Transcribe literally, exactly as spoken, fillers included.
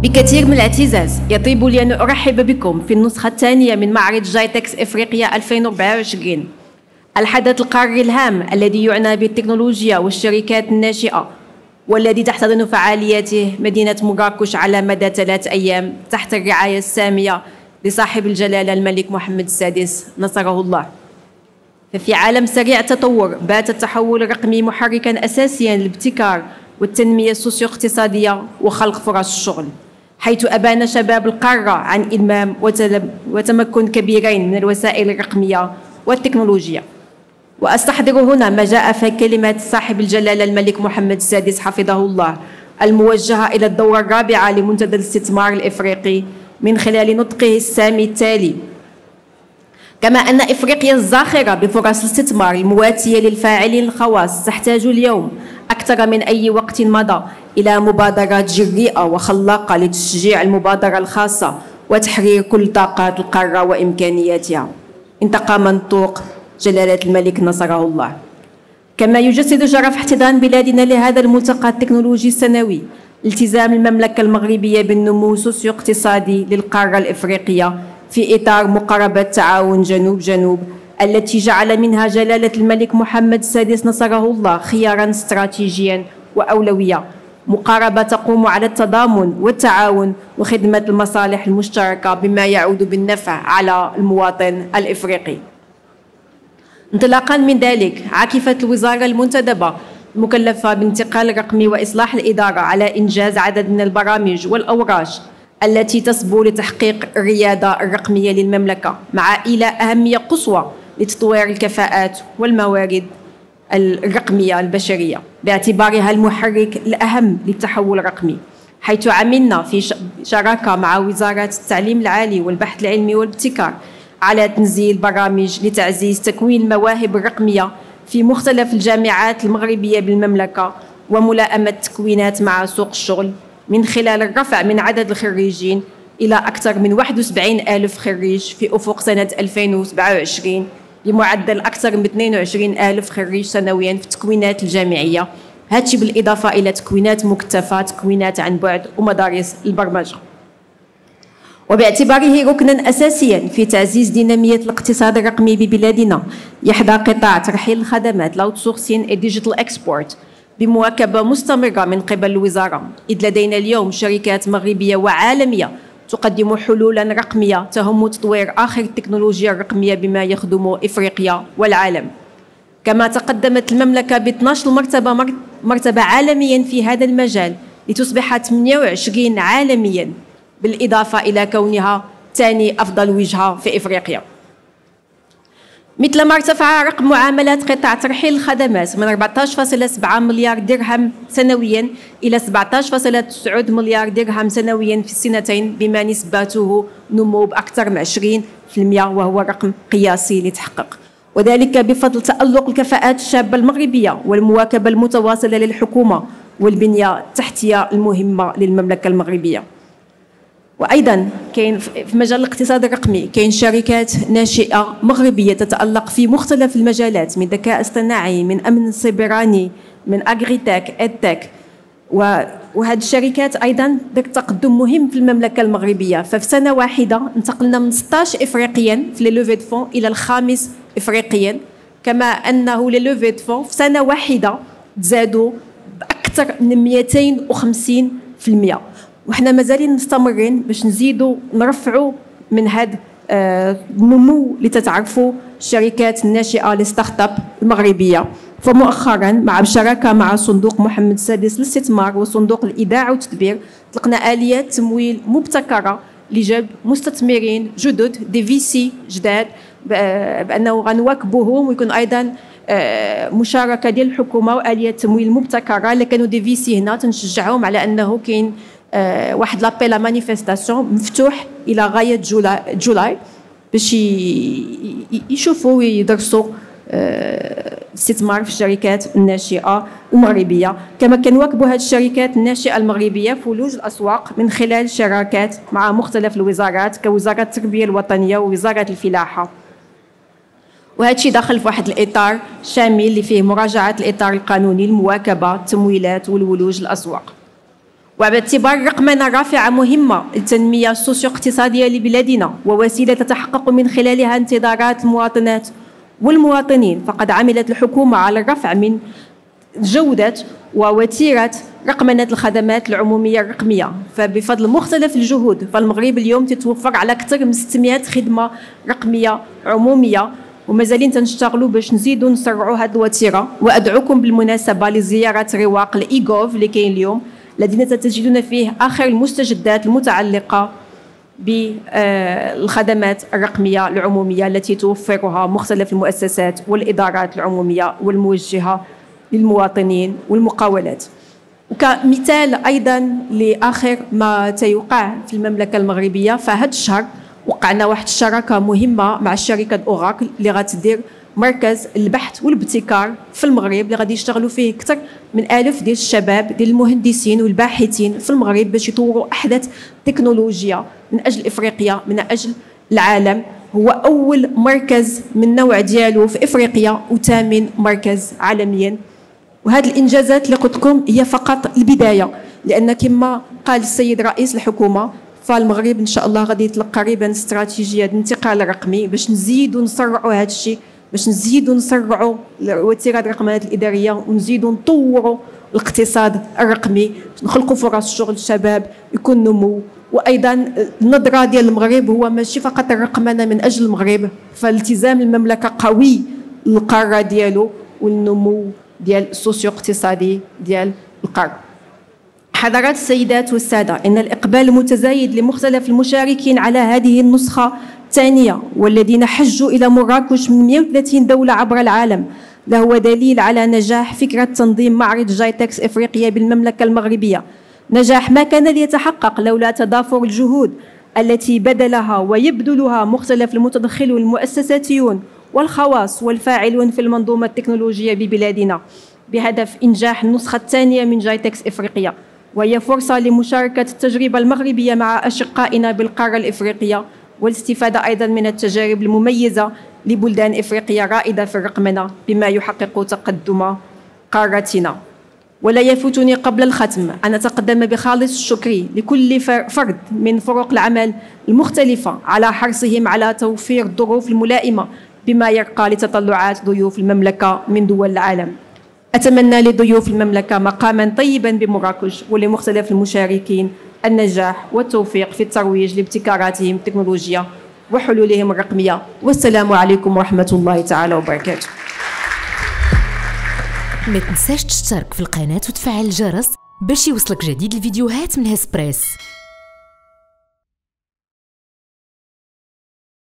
بكثير من الاعتزاز يطيب لي أن أرحب بكم في النسخة الثانية من معرض جايتكس إفريقيا ألفين وأربعة وعشرين، الحدث القاري الهام الذي يعنى بالتكنولوجيا والشركات الناشئة، والذي تحتضن فعالياته مدينة مراكش على مدى ثلاث أيام تحت الرعاية السامية لصاحب الجلالة الملك محمد السادس نصره الله. ففي عالم سريع التطور بات التحول الرقمي محركاً أساسياً للابتكار والتنمية السوسيو اقتصادية وخلق فرص الشغل، حيث أبان شباب القارة عن إلمام وتمكن كبيرين من الوسائل الرقمية والتكنولوجيا. وأستحضر هنا ما جاء في كلمة صاحب الجلالة الملك محمد السادس حفظه الله الموجهة إلى الدورة الرابعة لمنتدى الاستثمار الإفريقي من خلال نطقه السامي التالي: كما أن إفريقيا الزاخرة بفرص الاستثمار المواتية للفاعلين الخواص تحتاج اليوم أكثر من أي وقت مضى إلى مبادرات جريئة وخلاقة لتشجيع المبادرة الخاصة وتحرير كل طاقات القارة وإمكانياتها. انتقى منطوق جلالة الملك نصره الله. كما يجسد شرف احتضان بلادنا لهذا الملتقى التكنولوجي السنوي التزام المملكة المغربية بالنمو السوسيو اقتصادي للقارة الإفريقية في إطار مقاربة تعاون جنوب جنوب التي جعل منها جلالة الملك محمد السادس نصره الله خيارا استراتيجيا وأولوية، مقاربة تقوم على التضامن والتعاون وخدمة المصالح المشتركة بما يعود بالنفع على المواطن الإفريقي. انطلاقا من ذلك عكفت الوزارة المنتدبة المكلفة بالانتقال الرقمي وإصلاح الإدارة على إنجاز عدد من البرامج والأوراش التي تصبو لتحقيق الريادة الرقمية للمملكة، مع إيلاء أهمية قصوى لتطوير الكفاءات والموارد الرقمية البشرية باعتبارها المحرك الأهم للتحول الرقمي، حيث عملنا في شراكة مع وزارة التعليم العالي والبحث العلمي والابتكار على تنزيل برامج لتعزيز تكوين المواهب الرقمية في مختلف الجامعات المغربية بالمملكة وملائمة تكوينات مع سوق الشغل من خلال الرفع من عدد الخريجين إلى أكثر من واحد وسبعين ألف خريج في أفق سنة ألفين وسبعة وعشرين بمعدل أكثر من اثنين وعشرين ألف خريج سنويا في التكوينات الجامعية، هذا بالإضافة إلى تكوينات مكتفة، تكوينات عن بعد ومدارس البرمجة. وباعتباره ركنا أساسيا في تعزيز دينامية الاقتصاد الرقمي ببلادنا، يحظى قطاع ترحيل الخدمات الأوتسورسين الديجيتال اكسبورت بمواكبة مستمرة من قبل الوزارة، إذ لدينا اليوم شركات مغربية وعالمية تقدم حلولا رقمية تهم تطوير آخر التكنولوجيا الرقمية بما يخدم إفريقيا والعالم. كما تقدمت المملكة ب اثني عشر مرتبة مرتبة عالميا في هذا المجال لتصبح ثمانية وعشرين عالميا، بالإضافة إلى كونها ثاني أفضل وجهة في إفريقيا. مثل ما ارتفع رقم معاملات قطاع ترحيل الخدمات من أربعة عشر فاصلة سبعة مليار درهم سنويا إلى سبعة عشر فاصلة تسعة مليار درهم سنويا في السنتين، بما نسبته نمو بأكثر من عشرين بالمئة، وهو رقم قياسي لتحقق، وذلك بفضل تألق الكفاءات الشابة المغربية والمواكبة المتواصلة للحكومة والبنية التحتية المهمة للمملكة المغربية. وأيضا كاين في مجال الاقتصاد الرقمي كاين شركات ناشئة مغربية تتألق في مختلف المجالات، من ذكاء اصطناعي، من أمن سيبراني، من أغريتك، إدتك، وهذه الشركات أيضا ذاك تقدم مهم في المملكة المغربية. ففي سنة واحدة انتقلنا من ستة عشر إفريقيا في لي فون إلى الخامس إفريقيا، كما أنه لي فون في سنة واحدة تزادوا بأكثر من مئتين وخمسين بالمئة، وحنا مازالين مستمرين باش نزيدوا نرفعوا من هذا النمو لتتعرفوا الشركات الناشئه للستارت اب المغربيه. فمؤخرا مع بشراكه مع صندوق محمد السادس للاستثمار وصندوق الايداع والتدبير طلقنا اليات تمويل مبتكره لجلب مستثمرين جدد، دي في سي جداد، بانه غنواكبوهم ويكون ايضا مشاركه ديال الحكومه واليات تمويل مبتكره. اللي كانوا دي في سي هنا تنشجعهم على انه كاين أه واحد لابيل مانيفيستاسيون مفتوح الى غايه جولاي جولاي باش يشوفوا ويدرسوا الاستثمار أه في الشركات الناشئه المغربيه. كما كنواكبوا هذه الشركات الناشئه المغربيه في ولوج الاسواق من خلال شراكات مع مختلف الوزارات كوزاره التربيه الوطنيه ووزاره الفلاحه، وهذا الشيء داخل في واحد الاطار شامل اللي فيه مراجعه الاطار القانوني، المواكبه، التمويلات والولوج الاسواق. وباعتبار الرقمنة رافعة مهمة للتنمية السوسيو-اقتصادية لبلادنا ووسيلة تتحقق من خلالها انتظارات المواطنات والمواطنين، فقد عملت الحكومة على الرفع من جودة ووتيرة رقمنة الخدمات العمومية الرقمية. فبفضل مختلف الجهود فالمغرب اليوم تتوفر على أكثر من ستمائة خدمة رقمية عمومية، ومازالين تنشتغلوا باش نزيدوا نسرعوا هذه الوتيرة. وأدعوكم بالمناسبة لزيارة رواق الإيغوف اللي كاين اليوم، الذين تجدون فيه آخر المستجدات المتعلقة بالخدمات الرقمية العمومية التي توفرها مختلف المؤسسات والإدارات العمومية والموجهة للمواطنين والمقاولات. وكمثال أيضا لآخر ما تيوقع في المملكة المغربية، فهذا الشهر وقعنا واحد الشراكة مهمة مع الشركة أوراكل اللي غتدير مركز البحث والابتكار في المغرب، اللي غادي يشتغلوا فيه أكثر من ألف ديال الشباب ديال المهندسين والباحثين في المغرب باش يطوروا أحدث تكنولوجيا من أجل إفريقيا، من أجل العالم. هو أول مركز من نوع ديالو في إفريقيا وثامن مركز عالميا. وهذه الإنجازات اللي قلت لكم هي فقط البداية، لأن كما قال السيد رئيس الحكومة فالمغرب إن شاء الله غادي يطلق قريبا استراتيجية الانتقال الرقمي باش نزيدوا نسرعوا هذا الشيء، باش نزيدوا نسرعوا وتيرة الرقمنات الإدارية ونزيدوا نطوروا الاقتصاد الرقمي، نخلقوا فرص شغل الشباب، يكون نمو. وايضا النظره ديال المغرب هو ماشي فقط الرقمنه من اجل المغرب، فالتزام المملكه قوي للقاره ديالو والنمو ديال السوسيو اقتصادي ديال القاره. حضرات السيدات والساده، ان الاقبال المتزايد لمختلف المشاركين على هذه النسخه الثانيه والذين حجوا الى مراكش من مئة وثلاثين دوله عبر العالم لهو دليل على نجاح فكره تنظيم معرض جايتكس افريقيا بالمملكه المغربيه، نجاح ما كان ليتحقق لولا تضافر الجهود التي بذلها ويبذلها مختلف المتدخلون المؤسساتيون والخواص والفاعلون في المنظومة التكنولوجية ببلادنا بهدف إنجاح النسخة الثانية من جايتكس إفريقيا، وهي فرصة لمشاركة التجربة المغربية مع أشقائنا بالقارة الإفريقية والاستفادة أيضا من التجارب المميزة لبلدان إفريقيا رائدة في الرقمنة بما يحقق تقدم قارتنا. ولا يفوتني قبل الختم أن أتقدم بخالص الشكر لكل فرد من فرق العمل المختلفة على حرصهم على توفير الظروف الملائمة بما يرقى لتطلعات ضيوف المملكة من دول العالم. أتمنى لضيوف المملكة مقاما طيبا بمراكش ولمختلف المشاركين النجاح والتوفيق في الترويج لابتكاراتهم التكنولوجية وحلولهم الرقمية. والسلام عليكم ورحمة الله تعالى وبركاته. ما تنساش تشترك في القناة وتفعل الجرس باش يوصلك جديد الفيديوهات من هسبريس.